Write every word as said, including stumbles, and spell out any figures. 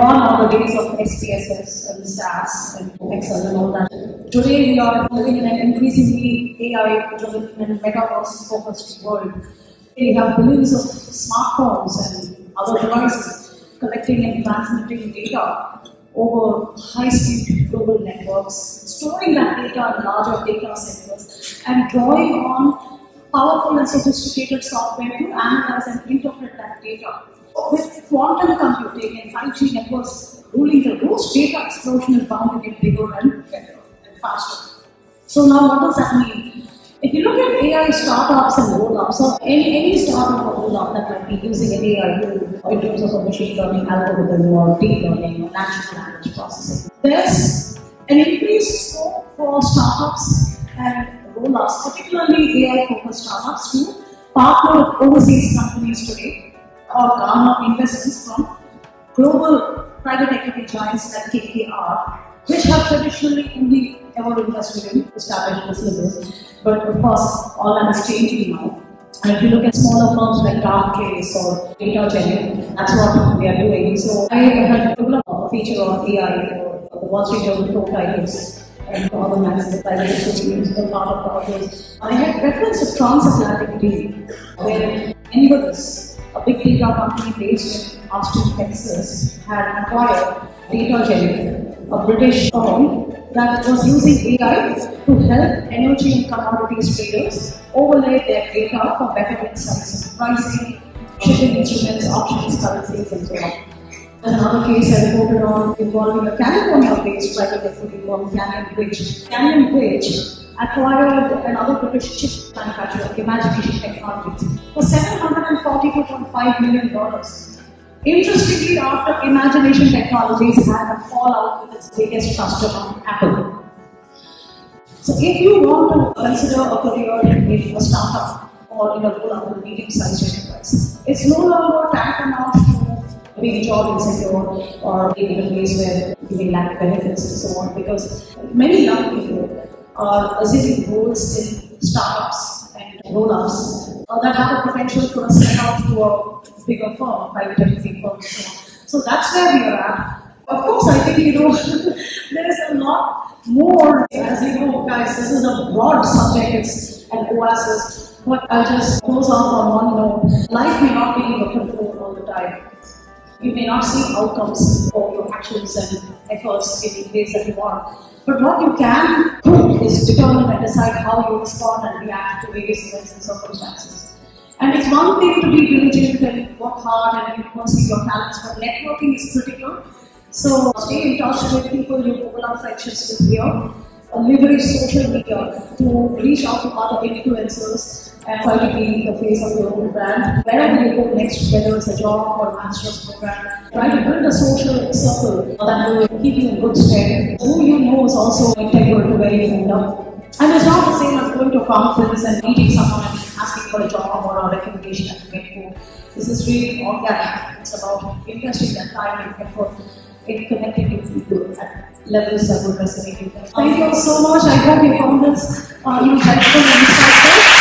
gone are the days of S P S S and SaaS and Excel and all that. Today we are living in an increasingly A I-driven and metaverse-focused world. We have billions of smartphones and other devices collecting and transmitting data over high-speed global networks, storing that data in larger data centers, and drawing on powerful and sophisticated software to analyze and interpret that data. With quantum computing and five G networks ruling the roost, data explosion is bound to get bigger and better and faster. So now what does that mean? If you look at A I startups and roll-ups, or any, any startup or roll-up that might be using an A I tool in terms of a machine learning algorithm or deep learning or natural language processing, there's an increased scope for startups and roll-ups, particularly A I-focused startups, to partner with overseas companies today or garner investments from global private equity giants like K K R, which have traditionally only ever invested in established businesses. But of course, all that is changing now. And if you look at smaller firms like Darktrace or DataGen, that's what they are doing. So I had developed a feature on A I for the Wall Street Journal Pro titles and other magazines that private equity is a part of the others. I had reference to transatlantic deal, where Enverus, a big data company based in Austin, Texas, had acquired DataGen, a British firm that was using A I to help energy and commodities traders overlay their data for better insights in pricing, shipping instruments, options, currencies, and so on. Another case I reported on involving a California-based private equity firm, Canyon Bridge. Canyon Bridge acquired another British chip manufacturer, Imagination Technologies, for seven hundred forty-two point five million dollars. Interestingly, after Imagination Technologies had a fallout with its biggest customer, Apple. So if you want to consider a career in a startup or in a roll-up in a medium-sized enterprise, it's no longer tantamount to being job insecure or being in a place where you may lack benefits and so on, because many young people are assuming roles in startups and roll-ups uh, that have the potential for a step out to a bigger firm, private equity firm, and so on. So that's where we are at. Of course, I think, you know, there is a lot more. As you know, guys, this is a broad subject, it's an oasis, but I'll just close off on one note. Life may not be in your control all the time. You may not see outcomes of your actions and efforts in the ways that you want. But what you can do is determine and decide how you respond and react to various events and circumstances. And it's one thing to be diligent and work hard and pursue your talents, but networking is critical. So stay in touch with people you develop friendships with here. Leverage social media to reach out to other influencers and try to be the face of your own brand. Wherever you go next, whether it's a job or a master's program, try to build a social circle that will keep you in good stead. Who you know is also integral to where you end up. And it's not the same as going to a conference and meeting someone and asking for a job or a recommendation at the get-go. This is really organic. It's about investing that time and effort in connecting with people at levels that would resonate with them. Thank you so much. I hope you found this uh, helpful and insightful.